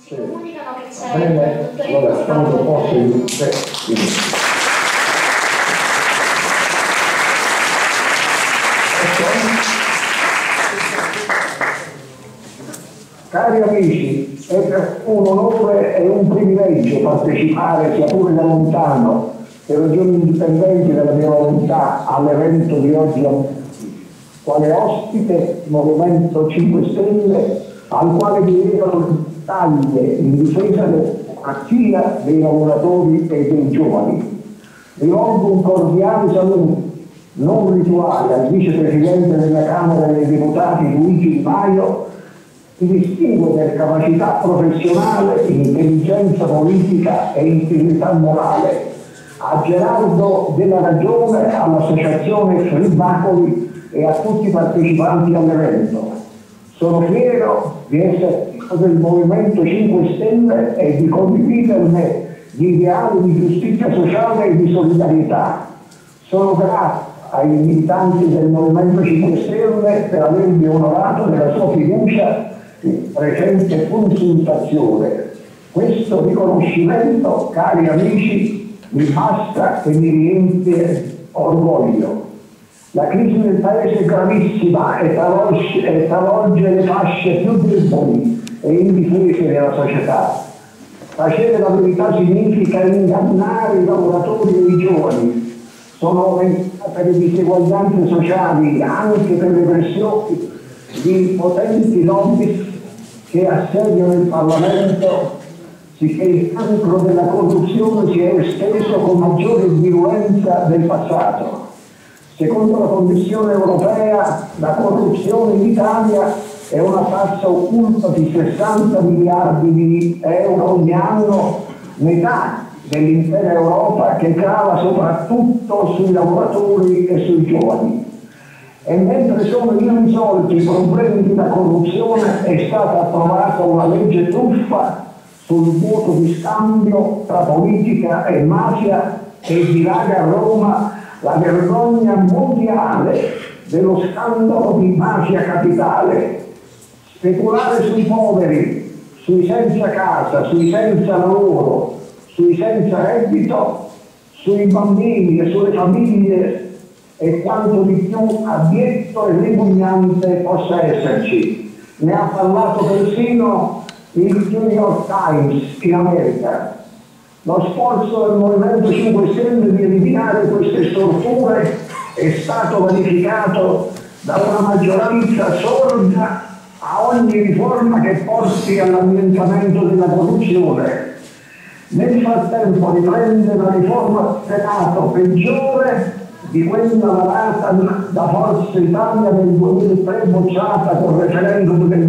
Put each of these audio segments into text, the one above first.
Ci comunicano che c'è un tutto allora, quando posso Cari amici, è per un onore e un privilegio partecipare, sia pure da lontano, per ragioni indipendenti dalla mia volontà, all'evento di oggi quale ospite il Movimento 5 Stelle, al quale mi legano taglie in difesa della democrazia, dei lavoratori e dei giovani. Rivolgo un cordiale saluto non rituale al vicepresidente della Camera dei Deputati Luigi Di Maio, si distingue per capacità professionale, intelligenza politica e integrità morale, a Gerardo Della Ragione, all'associazione Fribacoli e a tutti i partecipanti all'evento. Sono fiero di essere del Movimento 5 Stelle e di condividerne gli ideali di giustizia sociale e di solidarietà. Sono grato ai militanti del Movimento 5 Stelle per avermi onorato della sua fiducia in recente consultazione. Questo riconoscimento, cari amici, mi basta e mi riempie orgoglio. La crisi del Paese è gravissima e travolge le fasce più deboli e indifese della società. Tacere la verità significa ingannare i lavoratori e i giovani. Sono aumentate le diseguaglianze sociali anche per le pressioni di potenti lobby che assediano il Parlamento, sicché il cancro della corruzione si è esteso con maggiore virulenza del passato. Secondo la Commissione europea, la corruzione in Italia è una tassa occulta di 60 miliardi di euro ogni anno, metà dell'intera Europa, che cala soprattutto sui lavoratori e sui giovani. E mentre sono irrisolti i problemi della corruzione, è stata approvata una legge truffa sul voto di scambio tra politica e mafia e dilaga a Roma la vergogna mondiale dello scandalo di mafia capitale. Speculare sui poveri, sui senza casa, sui senza lavoro, sui senza reddito, sui bambini e sulle famiglie e quanto di più abietto e ripugnante possa esserci. Ne ha parlato persino il New York Times in America. Lo sforzo del Movimento 5 Stelle di eliminare queste storture è stato vanificato da una maggioranza sorda a ogni riforma che porti all'annientamento della corruzione. Nel frattempo riprende la riforma del Senato peggiore di quella varata da Forza Italia nel 2003, bocciata col referendum del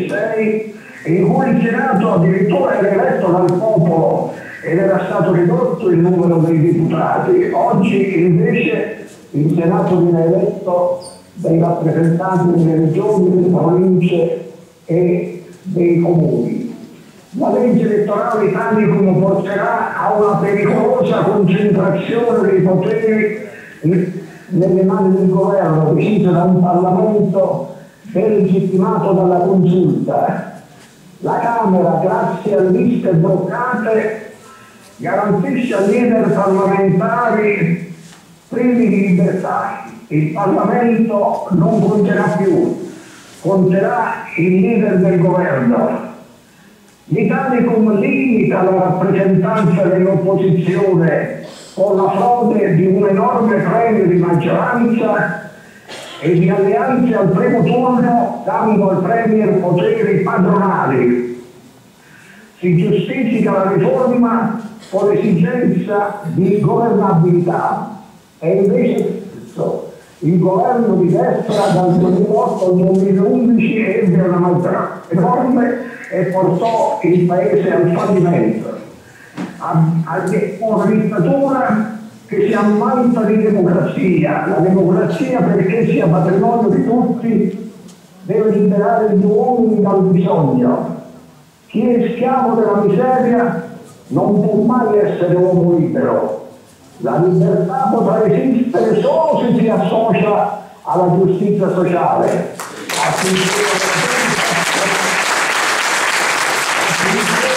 2006, in cui il Senato addirittura era eletto dal popolo ed era stato ridotto il numero dei deputati. Oggi invece il Senato viene eletto dai rappresentanti delle regioni, delle province e dei comuni. La legge elettorale Italicum porterà a una pericolosa concentrazione dei poteri nelle mani del governo, deciso da un Parlamento delegittimato dalla consulta. La Camera, grazie a liste bloccate, garantisce ai leader parlamentari privi di libertà. Il Parlamento non conterà più, conterà il leader del governo. L'Italicum limita la rappresentanza dell'opposizione con la frode di un enorme premio di maggioranza e di alleanze al primo turno, dando al Premier poteri padronali. Si giustifica la riforma con l'esigenza di governabilità e invece il governo di destra dal 2008 al 2011 ebbe una maggioranza enorme e portò il Paese al fallimento, a una dittatura che si ammanta di democrazia. La democrazia, perché sia patrimonio di tutti, deve liberare gli uomini dal bisogno. Chi è schiavo della miseria non può mai essere uomo libero. La libertà potrà esistere solo se si associa alla giustizia sociale.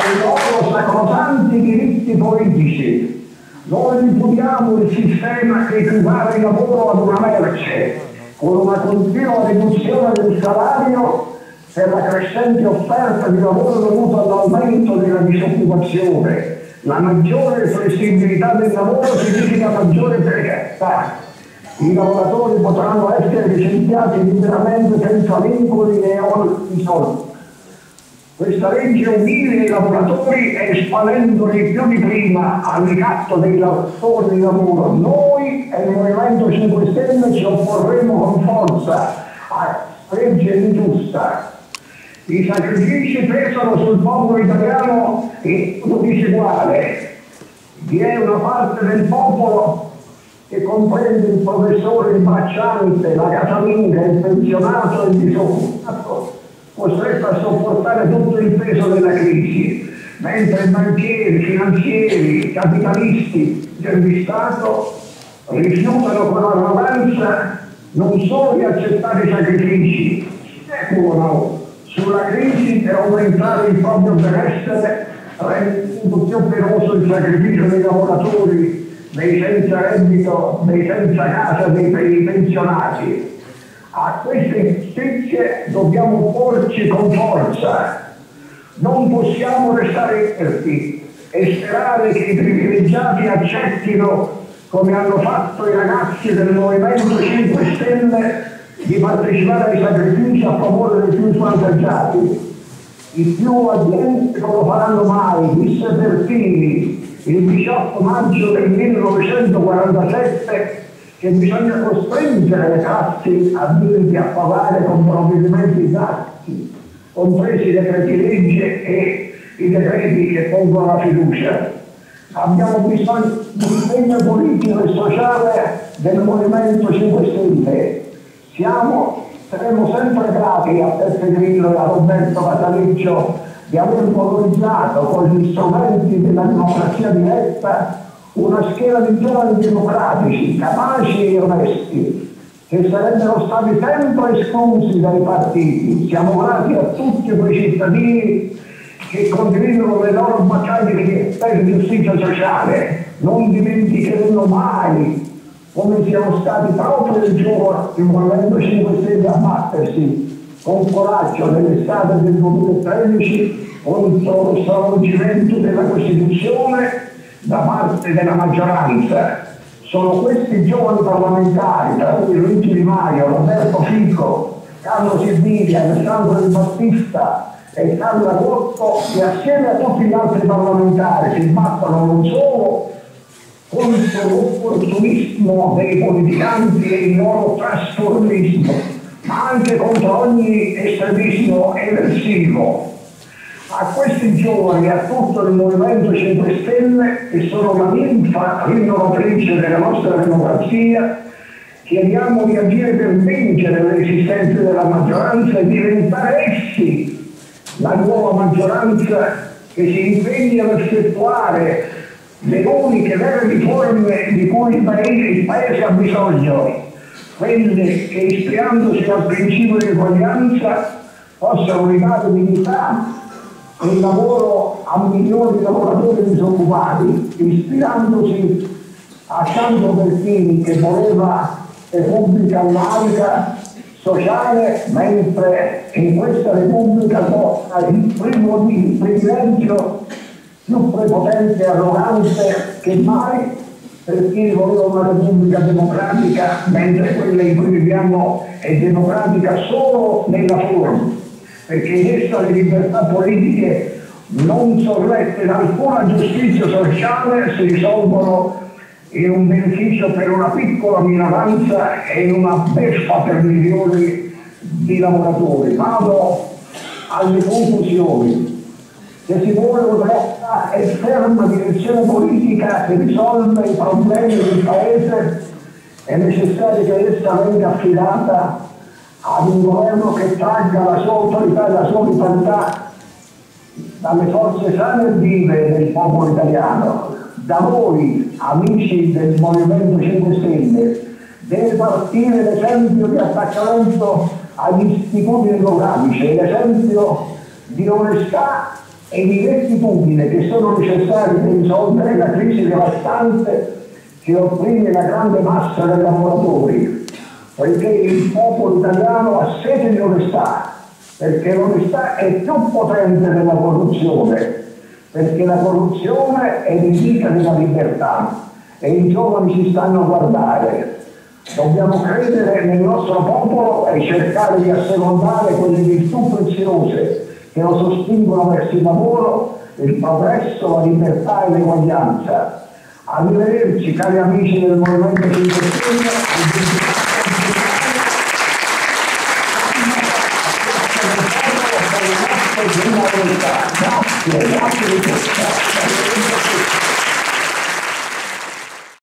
i loro sacrosanti diritti politici. Noi ripudiamo il sistema che equipara il lavoro ad una merce, con una continua riduzione del salario per la crescente offerta di lavoro dovuta all'aumento della disoccupazione. La maggiore flessibilità del lavoro significa maggiore precarietà. I lavoratori potranno essere licenziati liberamente senza vincoli e oneri. Questa legge umilia i lavoratori espandendoli più di prima al ricatto dei datori di lavoro. Noi e il Movimento 5 Stelle ci opporremo con forza a questa legge ingiusta. I sacrifici pesano sul popolo italiano in modo disuguale. Vi è una parte del popolo che comprende il professore, il bracciante, la casalinga, il pensionato e il disoccupato, costretto a sopportare tutto il peso della crisi, mentre banchieri, finanzieri, capitalisti di Stato rifiutano con arroganza non solo di accettare i sacrifici, speculano sulla crisi per aumentare il proprio benessere, rendendo più penoso il sacrificio dei lavoratori, dei senza reddito, dei senza casa, dei pensionati. A queste ingiustizie dobbiamo porci con forza. Non possiamo restare inerti e sperare che i privilegiati accettino, come hanno fatto i ragazzi del Movimento 5 Stelle, di partecipare ai sacrifici a favore dei più svantaggiati. I più abbienti non lo faranno mai, disse Pertini il 18 maggio del 1947, che bisogna costringere le classi a dirti a pagare con provvedimenti esatti, compresi i decreti legge e i decreti che pongono la fiducia. Abbiamo bisogno di un impegno politico e sociale del Movimento 5 Stelle. Saremo sempre grati a Peppe Grillo e a Roberto Casaleggio di aver valorizzato con gli strumenti della democrazia diretta una schiera di giovani democratici, capaci e onesti, che sarebbero stati sempre esclusi dai partiti. Siamo grati a tutti quei cittadini che condividono le loro battaglie per giustizia sociale. Non dimenticheremo mai come siamo stati proprio il giorno del Movimento 5 Stelle a battersi con coraggio nell'estate del 2013 contro lo stravolgimento della Costituzione da parte della maggioranza. Sono questi giovani parlamentari, tra cui Luigi Di Maio, Roberto Fico, Carlo Silvini, Alessandro Di Battista e Carla Gotto, che assieme a tutti gli altri parlamentari si battono non solo contro l'opportunismo dei politicanti e il loro trasformismo, ma anche contro ogni estremismo eversivo. A questi giovani e a tutto il Movimento 5 Stelle, che sono la linfa rinnovatrice della nostra democrazia, chiediamo di agire per vincere le resistenze della maggioranza e diventare essi la nuova maggioranza che si impegna ad effettuare le uniche vere riforme di cui il Paese ha bisogno, quelle che ispirandosi al principio di eguaglianza possano ridare dignità e il lavoro a milioni di lavoratori disoccupati, ispirandosi a Sandro Pertini che voleva Repubblica laica, sociale, mentre in questa Repubblica porta il privilegio più prepotente e arrogante che mai, per chi voleva una Repubblica democratica, mentre quella in cui viviamo è democratica solo nella forma, perché in essa le libertà politiche non sorrette da alcuna giustizia sociale si risolvono in un beneficio per una piccola minoranza e in una beffa per milioni di lavoratori. Vado alle conclusioni. Se si vuole una retta e ferma direzione politica che risolve i problemi del Paese, è necessario che essa venga affidata ad un governo che tragga la sua autorità e la sua vitalità dalle forze sane e vive del popolo italiano. Da voi, amici del Movimento 5 Stelle, deve partire l'esempio di attaccamento agli istituti democratici, l'esempio di onestà e di rettitudine che sono necessari per risolvere la crisi devastante che opprime la grande massa dei lavoratori, poiché il popolo italiano ha sete di onestà, perché l'onestà è più potente della corruzione, perché la corruzione è nemica della libertà e i giovani ci stanno a guardare. Dobbiamo credere nel nostro popolo e cercare di assecondare quelle virtù preziose che lo sospingono verso il lavoro, il progresso, la libertà e l'eguaglianza. Arrivederci cari amici del Movimento 5 Stelle. Grazie, grazie di questo.